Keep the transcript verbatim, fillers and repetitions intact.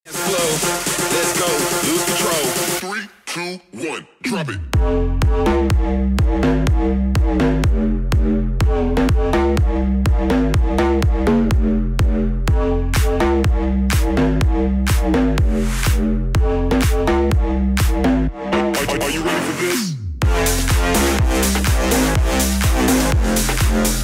Slow, let's go, lose control. Three, two, one, drop it. Are, are, are you ready for this?